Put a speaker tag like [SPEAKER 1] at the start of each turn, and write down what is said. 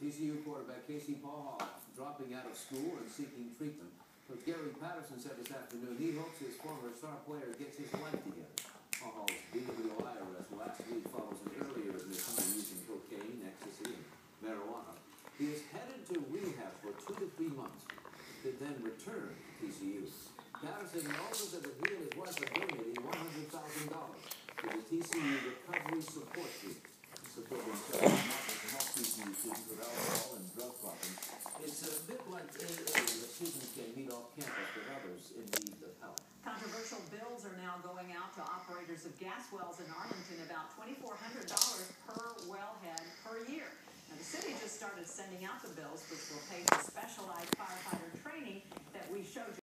[SPEAKER 1] TCU quarterback Casey Paul dropping out of school and seeking treatment. But Gary Patterson said this afternoon he hopes his former star player gets his life together. Paul's DWI arrest last week follows an earlier admission to using cocaine, ecstasy, and marijuana. He is headed to rehab for 2 to 3 months, to then return to TCU. Patterson also said that he and his wife are donating $100,000 to the TCU Recovery Support Group. Supporting efforts to help TCU students with alcohol and drug problems. It's a bit like AA, that students can meet off campus with others in need of help.
[SPEAKER 2] Controversial bills are now going out to operators of gas wells in Arlington, about $2,400 per wellhead per year. Now, the city just started sending out the bills, which will pay for specialized firefighter training that we showed you.